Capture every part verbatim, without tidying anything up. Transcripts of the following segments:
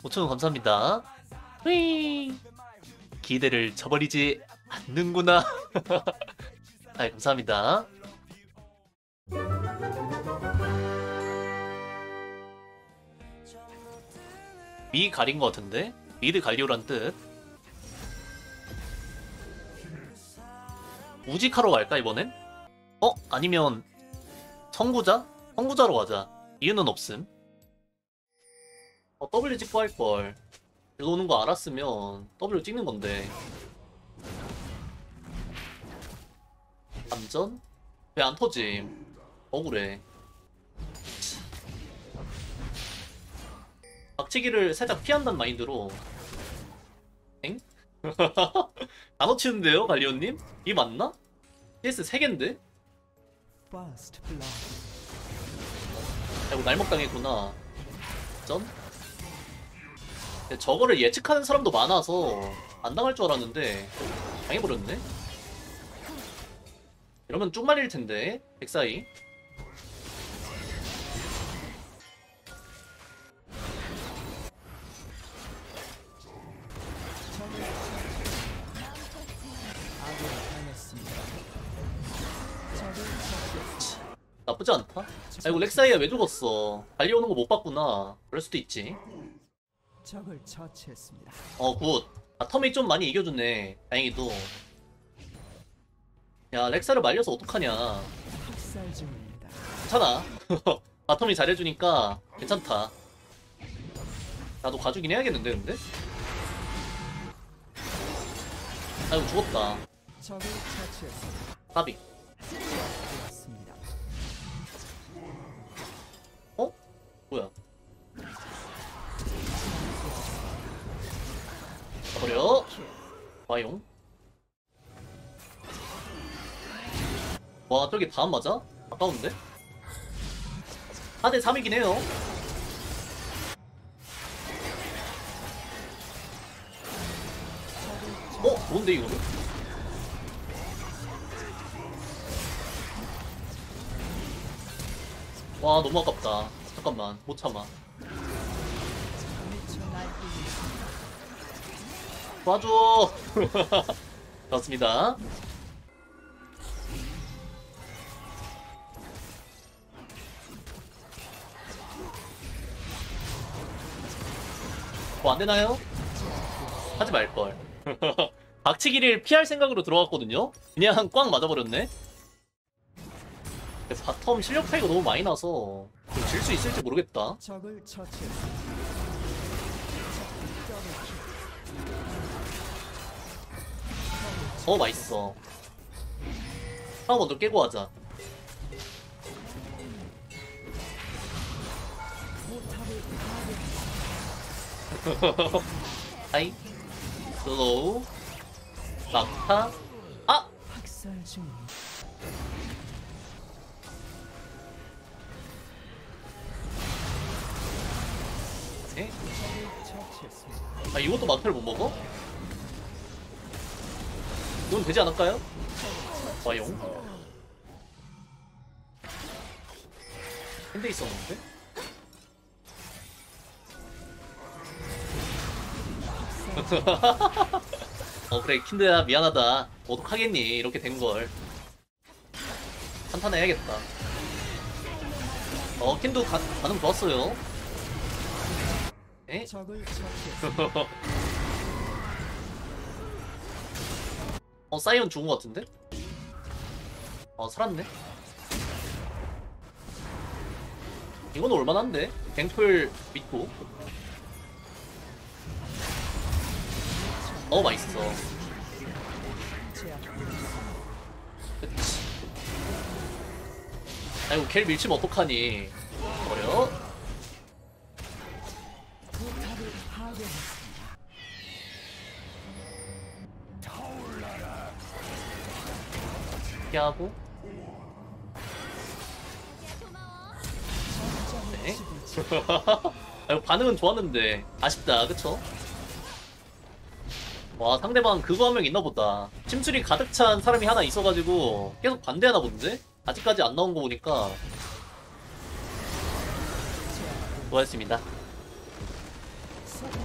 오천 원 감사합니다. 휘 기대를 저버리지 않는구나. 아 감사합니다. 미 가린 것 같은데? 미드 갈리오란 뜻. 우직하러 갈까 이번엔? 어? 아니면 청구자? 청구자로 가자. 이유는 없음. 어 W 찍고 할걸. 이거 오는 거 알았으면 W 찍는 건데. 감전? 왜 안 터짐? 억울해. 박치기를 살짝 피한다는 마인드로. 엥? 안 놓치는데요 갈리오님? 이게 맞나? 씨에스 세 갠데? 아이고 날먹 당했구나. 전? 저거를 예측하는 사람도 많아서 안 당할 줄 알았는데 당해버렸네? 이러면 쭉 말릴 텐데 백사이. 나쁘지 않다. 아이고 렉사이야 왜 죽었어? 달리 오는 거 못 봤구나. 그럴 수도 있지. 적을 처치했습니다. 어 굿. 아 텀이 좀 많이 이겨주네. 다행히도. 야 렉사를 말려서 어떡하냐. 학살 중입니다. 괜찮아. 바텀이 잘해주니까 괜찮다. 나도 가주긴 해야겠는데 근데? 아이고 죽었다. 적을 처치했습니다. 까비. 되었습니다. 어? 뭐야? 버려. 와용. 와 저기 다음 맞아? 아까운데? 사 대 삼이긴 해요. 어? 뭔데 이거는? 와 너무 아깝다. 잠깐만 못 참아. 도와줘. 좋습니다. 뭐 안되나요? 하지 말걸. 박치기를 피할 생각으로 들어갔거든요? 그냥 꽝 맞아버렸네? 바텀 실력 차이가 너무 많이 나서 질 수 있을지 모르겠다. 적을 처치했습니다. 어 맛있어. 하나 먼저 깨고 하자. 하이 슬로우 막타. 아! 학살 중입니다. 에? 처치했습니다. 아 이것도 막타를 못 먹어? 이건 되지 않을까요? 와용. 핸드 있었는데? 어 그래 킨드야 미안하다. 어떡하겠니 이렇게 된걸. 한탄 해야겠다. 어 킨드 가, 반응 좋았어요. 에? 적을 처치했습니다. 어 사이언 죽은 것 같은데? 어 살았네. 이건 올만한데? 갱플 믿고. 어 맛있어. 그치. 아이고 켈 밀치면 어떡하니. 버려. 포탑을 파괴했습니다. 피하고. 네. 아이고 반응은 좋았는데 아쉽다 그쵸? 와 상대방 그거 한 명 있나보다. 침술이 가득 찬 사람이 하나 있어가지고 계속 반대하나 본데? 아직까지 안 나온 거 보니까. 수고하셨습니다.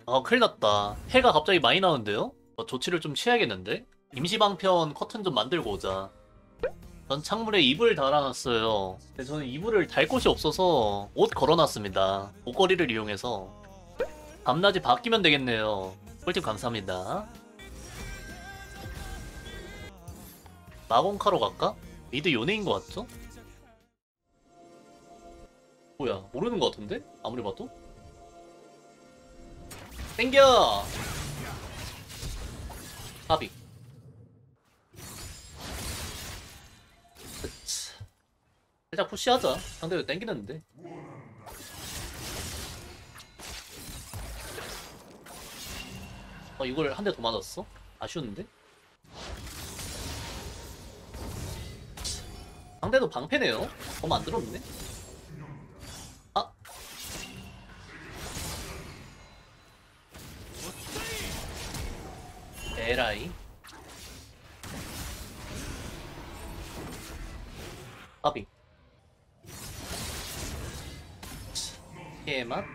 아 큰일 났다. 해가 갑자기 많이 나오는데요? 어, 조치를 좀 취해야겠는데? 임시방편 커튼 좀 만들고 오자. 전 창문에 이불 달아놨어요. 근데 저는 이불을 달 곳이 없어서 옷 걸어놨습니다. 옷걸이를 이용해서. 밤낮이 바뀌면 되겠네요. 꿀팁 감사합니다. 마공카로 갈까? 미드 요네인 것 같죠? 뭐야 모르는 것 같은데? 아무리 봐도? 땡겨! 합이 그치. 살짝 푸시하자. 상대도 땡기는데. 어 이걸 한 대 더 맞았어? 아쉬운데? 상대도 방패네요? 더 만들었네? 아? 에라이 아비 피해맛?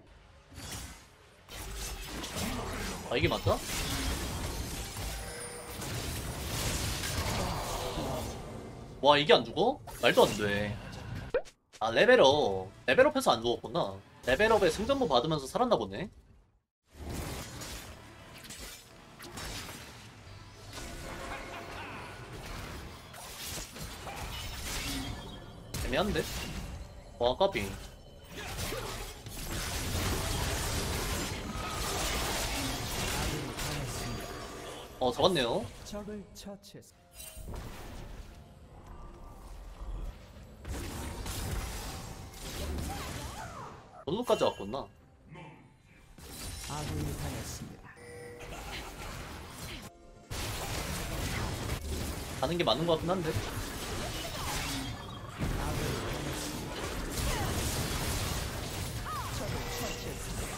아 이게 맞다? 와 이게 안 죽어? 말도 안돼. 아 레벨업 레벨업해서 안 죽었구나. 레벨업에 승전보 받으면서 살았나 보네. 애매한데? 와 까비. 어 잡았네요. 적을 처치했습니다. 놀루까지 왔구나. 아군이 당했습니다. 가는 게 맞는 것 같긴 한데. 적을 처치했습니다.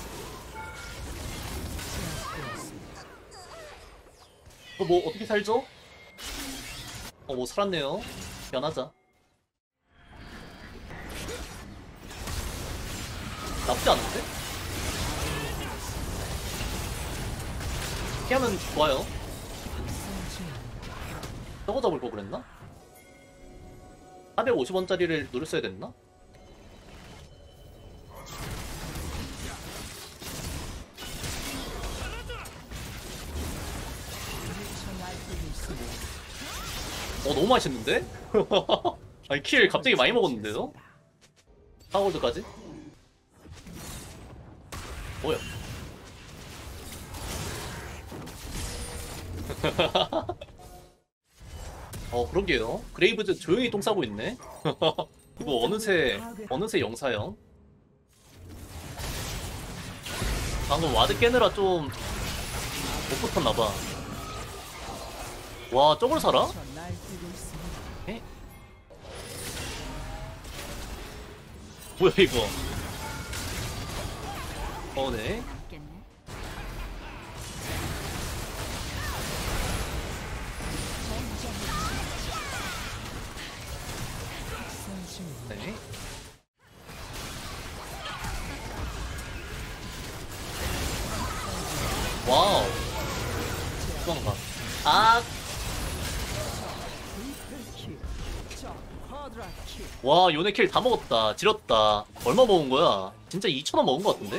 어, 뭐 어떻게 살죠? 어, 뭐 살았네요. 변하자. 나쁘지 않은데? 피하면 좋아요. 저거 잡을 거 그랬나? 사백오십 원짜리를 누렸어야 됐나? 어 너무 맛있는데? 아니 킬 갑자기 많이 먹었는데요? 파워골드까지? 뭐야? 어 그러게요. 그레이브즈 조용히 똥 싸고 있네. 이거 어느새 어느새 영사형. 방금 와드 깨느라 좀 못 붙었나봐. 와 저걸 살아? 에? 뭐야 이거? 어네. 네. 와우. 수강가. 아. 와 요네 킬 다 먹었다. 지렸다. 얼마 먹은 거야? 진짜 이천 원 먹은 거 같은데?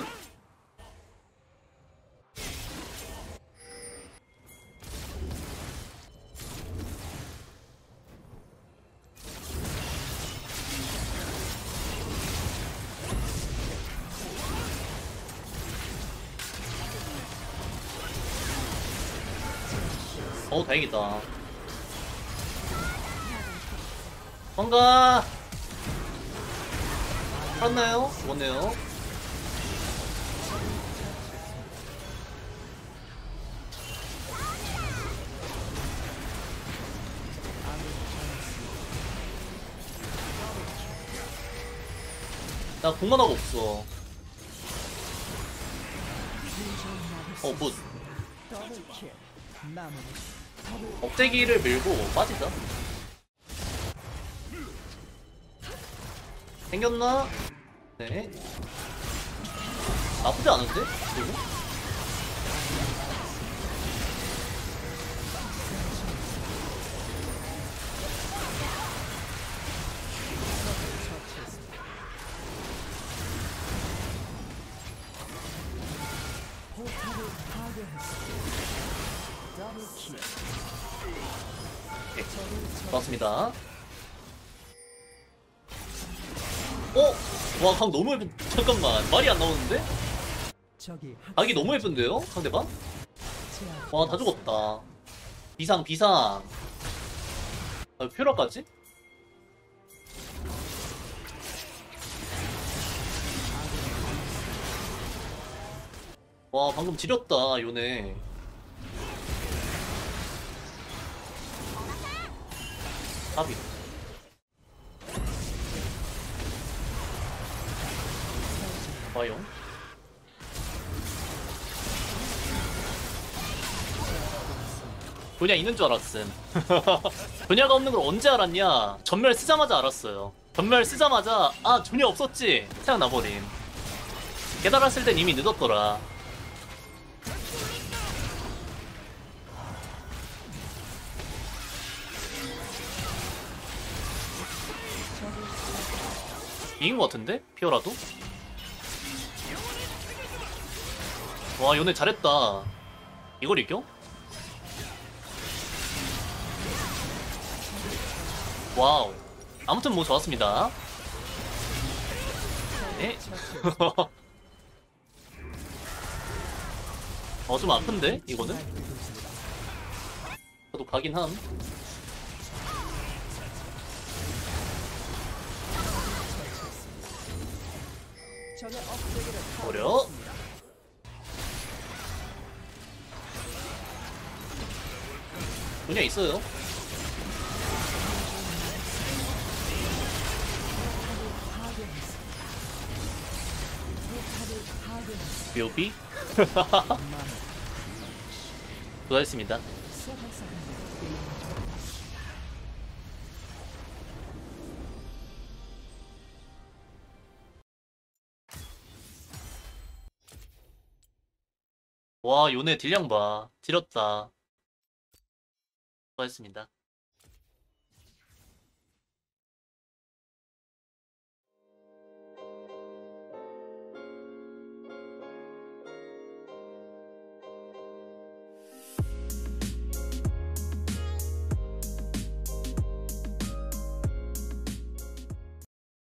어 다행이다. 뭔가 살았나요? 죽었네요. 나 공만화가 없어. 어, 뭐 억제기를 밀고 빠지자. 생겼나? 네. 나쁘지 않은데? 그리고? 처치했습니다. 포탑을 파괴했습니다. 더블킬. 네, 적을 좋았습니다. 어? 와, 강 너무 예쁜. 잠깐만, 말이 안 나오는데? 적이 각이 너무 예쁜데요? 상대방? 와, 다 죽었다. 비상, 비상. 아, 퓨어까지? 와, 방금 지렸다, 요네. 답이. 와요. 분야 있는 줄 알았음. 분야가 없는 걸 언제 알았냐? 전멸 쓰자마자 알았어요. 전멸 쓰자마자 아 분야 없었지 생각나버림. 깨달았을 땐 이미 늦었더라. 이긴 것 같은데? 피어라도? 와 요네 잘했다. 이걸 이겨? 와우. 아무튼 뭐 좋았습니다. 네. 어 좀 아픈데 이거는? 저도 가긴 함. 적의 업데이트를 어려? 분야 있어요. 묘비? 수고하셨습니다. 와 요네 딜량 봐. 지렸다. 수고하셨습니다.